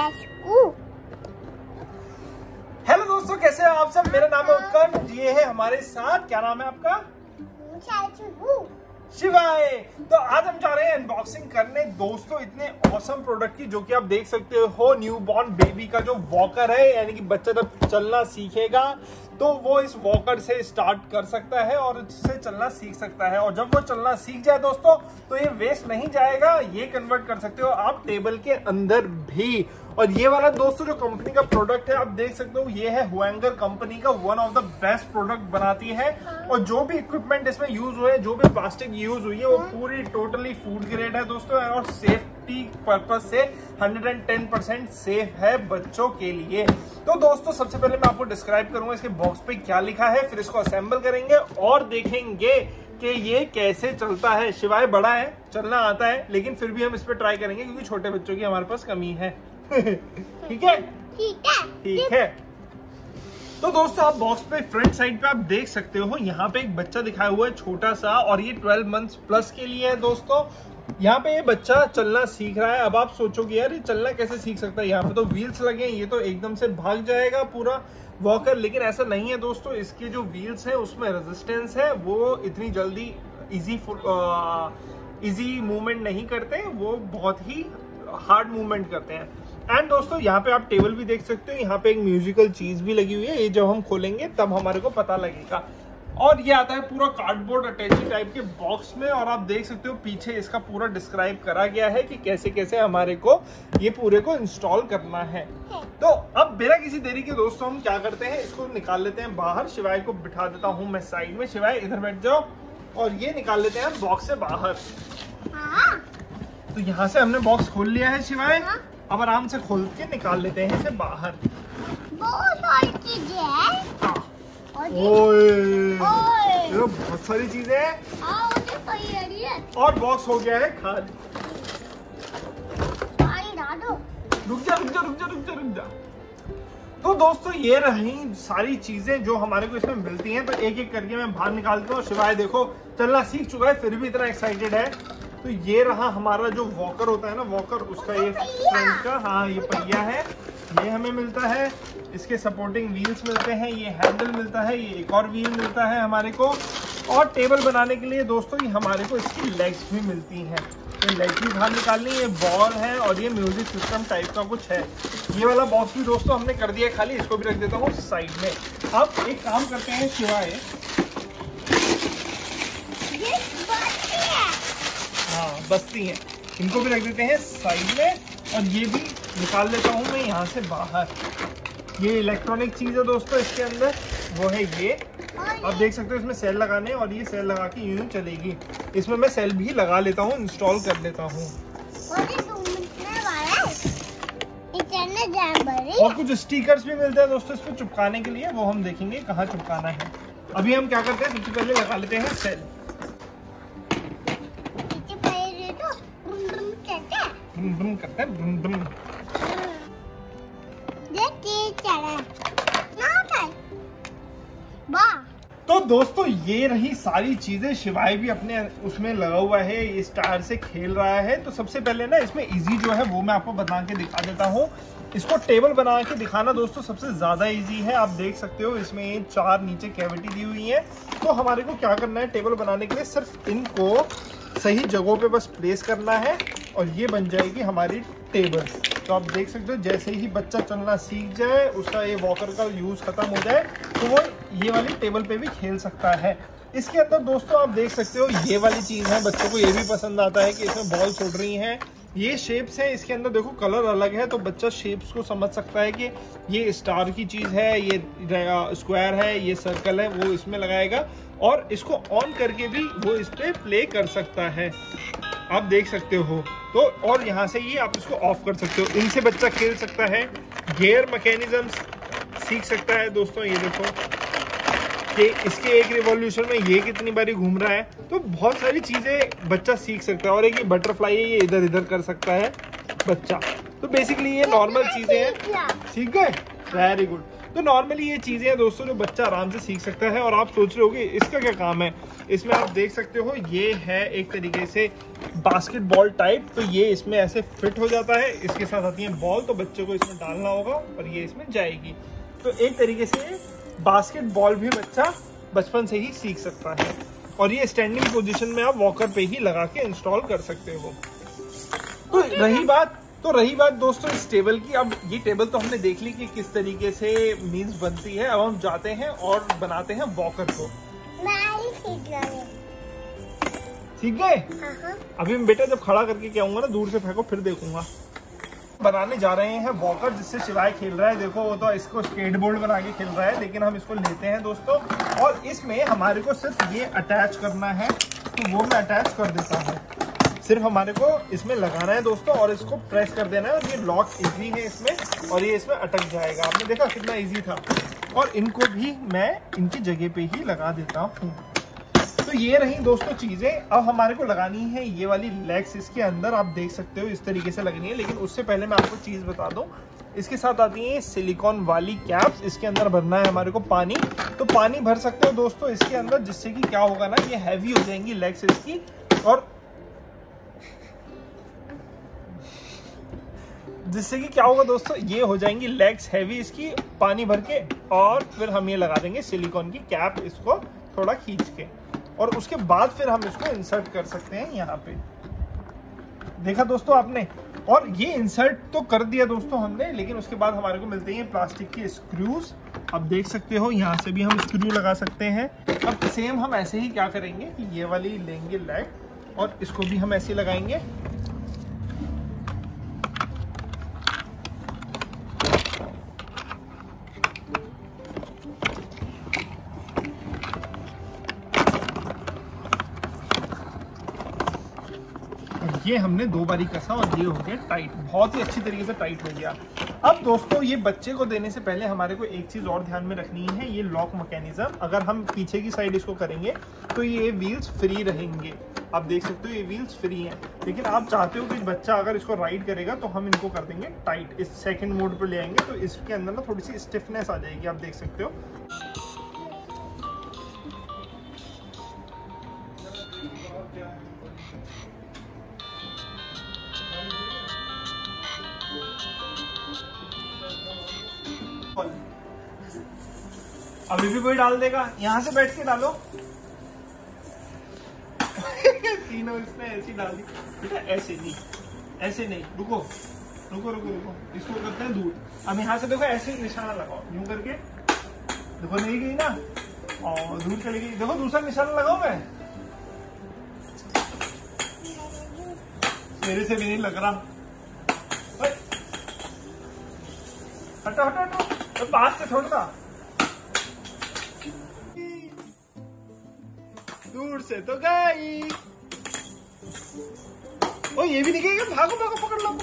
Hello दोस्तों, कैसे हैं आप सब। मेरा नाम है उत्कर्ष। ये है हमारे साथ, क्या नाम है आपका? शिवाय। तो आज हम जा रहे हैं अनबॉक्सिंग करने दोस्तों इतने ऑसम प्रोडक्ट की, जो कि आप देख सकते हो न्यूबॉर्न बेबी का जो वॉकर है, यानी कि बच्चा जब चलना सीखेगा तो वो इस वॉकर से स्टार्ट कर सकता है और इससे चलना सीख सकता है। और जब वो चलना सीख जाए दोस्तों तो ये वेस्ट नहीं जाएगा, ये कन्वर्ट कर सकते हो आप टेबल के अंदर भी। और ये वाला दोस्तों जो कंपनी का प्रोडक्ट है, आप देख सकते हो ये है हुएंगर कंपनी का, one of the best product बनाती है। और जो भी इक्विपमेंट इसमें यूज हुए, जो भी प्लास्टिक यूज हुई है, वो पूरी टोटली फूड ग्रेड है दोस्तों, और सेफ्टी पर्पज से 110% सेफ है बच्चों के लिए। तो दोस्तों सबसे पहले मैं आपको डिस्क्राइब करूंगा इसके बॉक्स पे क्या लिखा है, फिर इसको असेंबल करेंगे और देखेंगे कि ये कैसे चलता है। शिवाय बड़ा है, चलना आता है, लेकिन फिर भी हम इस पे ट्राई करेंगे क्योंकि छोटे बच्चों की हमारे पास कमी है। ठीक है, ठीक है। तो दोस्तों आप बॉक्स पे फ्रंट साइड पे आप देख सकते हो, यहाँ पे एक बच्चा दिखाया हुआ है छोटा सा, और ये 12 मंथ्स प्लस के लिए है दोस्तों। यहाँ पे ये बच्चा चलना सीख रहा है। अब आप सोचोगे यार ये चलना कैसे सीख सकता है, यहाँ पे तो व्हील्स लगे हैं, ये तो एकदम से भाग जाएगा पूरा वॉकर। लेकिन ऐसा नहीं है दोस्तों, इसके जो व्हील्स है उसमें रेजिस्टेंस है, वो इतनी जल्दी इजी मूवमेंट नहीं करते, वो बहुत ही हार्ड मूवमेंट करते हैं। एंड दोस्तों यहाँ पे आप टेबल भी देख सकते हो, यहाँ पे एक म्यूजिकल चीज भी लगी हुई है, ये जब हम खोलेंगे तब हमारे को पता लगेगा। और ये आता है पूरा कार्डबोर्ड अटैची टाइप के बॉक्स में, और आप देख सकते हो पीछे इसका पूरा डिस्क्राइब करा गया है कि कैसे कैसे हमारे को ये पूरे को इंस्टॉल करना है। तो अब बिना किसी देरी के दोस्तों हम क्या करते हैं, इसको निकाल लेते हैं बाहर। शिवाय को बिठा देता हूँ मैं साइड में, शिवाय इधर बैठ जाओ, और ये निकाल लेते हैं बॉक्स से बाहर। तो यहाँ से हमने बॉक्स खोल लिया है शिवाय, अब आराम से खोल के निकाल लेते हैं इसे बाहर। बहुत सारी चीजें हैं। ओए, बहुत सारी चीजें हैं। और बॉक्स हो गया है खाली। रुक जा। तो दोस्तों ये रही सारी चीजें जो हमारे को इसमें मिलती हैं। तो एक एक करके मैं बाहर निकालता हूँ। शिवाय देखो चलना सीख चुका है, फिर भी इतना एक्साइटेड है। तो ये रहा हमारा जो वॉकर होता है ना, वॉकर, उसका ये फ्रंट का, हाँ ये पहिया है, ये हमें मिलता है। इसके सपोर्टिंग व्हील्स मिलते हैं, ये हैंडल मिलता है, ये एक और व्हील मिलता है हमारे को। और टेबल बनाने के लिए दोस्तों ये हमारे को इसकी लेग्स भी मिलती हैं। ये लेग्स भी बाहर निकालनी, ये बॉल है और ये म्यूजिक सिस्टम टाइप का कुछ है। ये वाला बॉक्स भी दोस्तों हमने कर दिया खाली, इसको भी रख देता हूँ साइड में। अब एक काम करते हैं शिवाय, हाँ बस्ती है, इनको भी रख देते हैं साइड में, और ये भी निकाल लेता हूँ मैं यहाँ से बाहर। ये इलेक्ट्रॉनिक चीज है दोस्तों इसके अंदर, वो है ये, आप देख सकते हो इसमें सेल लगाने, और ये सेल लगा के यूं चलेगी। इसमें मैं सेल भी लगा लेता हूँ, इंस्टॉल कर लेता हूँ। और कुछ स्टिकर्स भी मिलते हैं दोस्तों इस पे चिपकाने के लिए, वो हम देखेंगे कहाँ चिपकाना है। अभी हम क्या करते हैं, सबसे पहले लगा लेते हैं सेल। करते हैं तो दोस्तों ये रही सारी चीजें। शिवाय भी अपने उसमें लगा हुआ है, ये स्टार से खेल रहा है। तो सबसे पहले ना इसमें इजी जो है वो मैं आपको बना के दिखा देता हूँ। इसको टेबल बना के दिखाना दोस्तों सबसे ज्यादा इजी है। आप देख सकते हो इसमें 4 नीचे कैविटी दी हुई है। तो हमारे को क्या करना है, टेबल बनाने के लिए सिर्फ इनको सही जगहों पे बस प्लेस करना है, और ये बन जाएगी हमारी टेबल। तो आप देख सकते हो जैसे ही बच्चा चलना सीख जाए, उसका ये वॉकर का यूज खत्म हो जाए, तो वो ये वाली टेबल पे भी खेल सकता है। इसके अंदर दोस्तों आप देख सकते हो ये वाली चीज है, बच्चों को ये भी पसंद आता है कि इसमें बॉल्स उड़ रही हैं। ये शेप्स हैं इसके अंदर, देखो कलर अलग है, तो बच्चा शेप्स को समझ सकता है कि ये स्टार की चीज है, ये स्क्वायर है, ये सर्कल है, वो इसमें लगाएगा। और इसको ऑन करके भी वो इस पे प्ले कर सकता है, आप देख सकते हो। तो और यहाँ से ये आप इसको ऑफ कर सकते हो, इनसे बच्चा खेल सकता है, गियर मैकेनिज्म सीख सकता है दोस्तों। ये देखो कि इसके एक रिवॉल्यूशन में ये कितनी बारी घूम रहा है, तो बहुत सारी चीजें बच्चा सीख सकता है। और एक ये बटरफ्लाई है, ये इधर इधर कर सकता है बच्चा। तो बेसिकली ये नॉर्मल चीजें हैं, सीख गए, वेरी गुड। तो नॉर्मली ये चीजें हैं दोस्तों जो बच्चा आराम से सीख सकता है। और आप सोच रहे होगे इसका क्या काम है, इसमें आप देख सकते हो ये है एक तरीके से बास्केटबॉल टाइप। तो ये इसमें ऐसे फिट हो जाता है, इसके साथ आती है बॉल, तो बच्चे को इसमें डालना होगा और ये इसमें जाएगी। तो एक तरीके से बास्केटबॉल भी बच्चा बचपन से ही सीख सकता है। और ये स्टैंडिंग पोजीशन में आप वॉकर पे ही लगा के इंस्टॉल कर सकते हो। तो रही बात दोस्तों इस टेबल की। अब ये टेबल तो हमने देख ली कि किस तरीके से मीन्स बनती है। अब हम जाते हैं और बनाते हैं वॉकर को। सीख गए? अभी मैं बेटा जब खड़ा करके क्या आऊंगा ना, दूर से फेंको फिर देखूंगा। बनाने जा रहे हैं वॉकर जिससे शिवाय खेल रहा है। देखो वो तो इसको स्केटबोर्ड बना के खेल रहा है, लेकिन हम इसको लेते हैं दोस्तों और इसमें हमारे को सिर्फ ये अटैच करना है। तो वो मैं अटैच कर देता हूँ, सिर्फ हमारे को इसमें लगाना है दोस्तों और इसको प्रेस कर देना है। और ये लॉक इजी है इसमें और ये इसमें अटक जाएगा। आपने देखा कितना इजी था। और इनको भी मैं इनकी जगह पे ही लगा देता हूँ। तो ये रही दोस्तों चीजें। अब हमारे को लगानी है ये वाली लेग्स इसके अंदर, आप देख सकते हो इस तरीके से लगनी है। लेकिन उससे पहले मैं आपको चीज बता दूं, इसके साथ आती है सिलिकॉन वाली कैप्स। इसके अंदर भरना है हमारे को पानी। तो पानी भर सकते हो दोस्तों इसके अंदर, जिससे कि क्या होगा ना, ये हैवी हो जाएंगी लेग्स इसकी। और जिससे कि क्या होगा दोस्तों, ये हो जाएंगी लेग्स हैवी इसकी पानी भर के। और फिर हम ये लगा देंगे सिलिकॉन की कैप, इसको थोड़ा खींच के। और उसके बाद फिर हम इसको इंसर्ट कर सकते हैं यहाँ पे। देखा दोस्तों आपने। और ये इंसर्ट तो कर दिया दोस्तों हमने, लेकिन उसके बाद हमारे को मिलते हैं प्लास्टिक के स्क्रूज। अब देख सकते हो यहाँ से भी हम स्क्रू लगा सकते हैं। अब सेम हम ऐसे ही क्या करेंगे कि ये वाली लेंगे लेग और इसको भी हम ऐसे लगाएंगे। ये हमने 2 बारी कसा और ये हो गया टाइट, बहुत ही अच्छी तरीके से टाइट हो गया। अब दोस्तों ये बच्चे को देने से पहले हमारे को एक चीज और ध्यान में रखनी है, ये लॉक मैकेनिज्म। अगर हम पीछे की साइड इसको करेंगे तो ये व्हील्स फ्री रहेंगे। आप देख सकते हो ये व्हील्स फ्री हैं। लेकिन आप चाहते हो कि बच्चा अगर इसको राइड करेगा तो हम इनको कर देंगे टाइट। इस सेकेंड मोड पर ले आएंगे तो इसके अंदर ना थोड़ी सी स्टिफनेस आ जाएगी, आप देख सकते हो। अभी भी कोई डाल देगा, यहाँ से बैठ के डालो। तीनों इसने ऐसी डाल दी बेटा, ऐसे नहीं, रुको, इसको करते हैं दूर। अब यहाँ से देखो ऐसे निशाना लगाओ, यूं करके देखो, नहीं गई ना, और दूर चली गई। देखो दूसरा निशाना लगाओ। मैं मेरे से भी नहीं लग रहा। हटो, तो पास से छोड़ना, दूर से तो गई। ओ ये भी नहीं गई, भागो, पकड़ लो।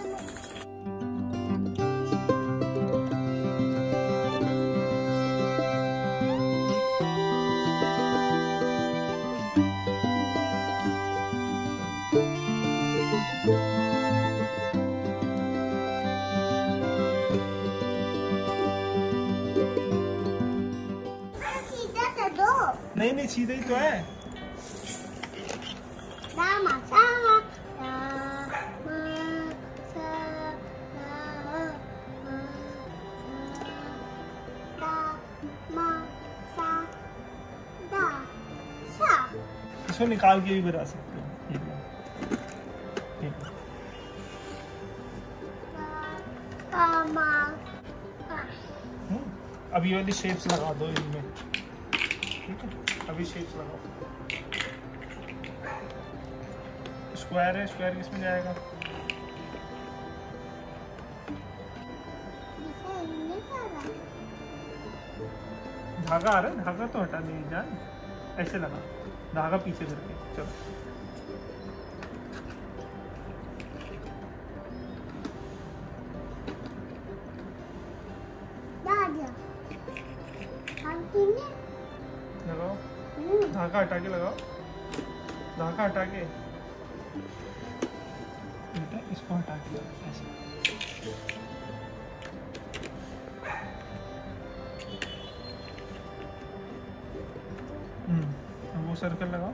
नहीं, सीधे ही तो है। इसको निकाल के भी बना सकते हो। अभी वाली शेप्स लगा दो इनमें, ठीक है? अभी शेप्स लगाओ। स्क्वायर है, स्क्वायर किसमें जाएगा? धागा आ रहा है, धागा तो हटा नहीं जान, ऐसे लगा, धागा पीछे करके। चलो लगाओ, धागा हटा के लगाओ, धागा हटा के बेटा, इसको हटा के ऐसे। सर्कल लगाओ।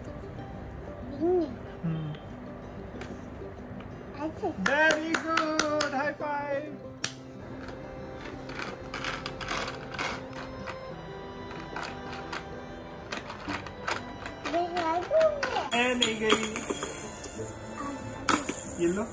Very good, high five. नहीं गई, ये लो।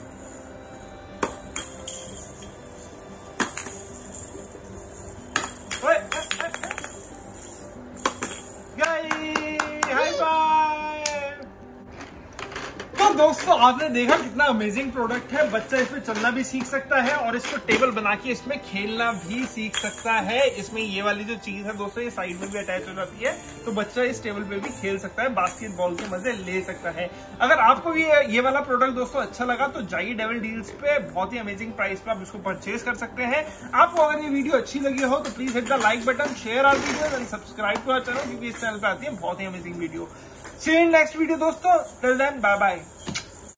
तो दोस्तों आपने देखा कितना अमेजिंग प्रोडक्ट है। बच्चा इसमें चलना भी सीख सकता है और इसको टेबल बना के इसमें खेलना भी सीख सकता है। इसमें ये वाली जो चीज है दोस्तों, ये साइड में भी अटैच हो जाती है, तो बच्चा इस टेबल पे भी खेल सकता है, बास्केटबॉल के मजे ले सकता है। अगर आपको भी ये वाला प्रोडक्ट दोस्तों अच्छा लगा तो जाइए डेविल डील्स पे, बहुत ही अमेजिंग प्राइस पे आप इसको परचेज कर सकते हैं। आपको अगर ये वीडियो अच्छी लगी हो तो please hit the like button, share our video and subscribe to our channel, क्योंकि इस चैनल पे आती है बहुत ही amazing video. See you in next video दोस्तों, टिल देन बाय बाय।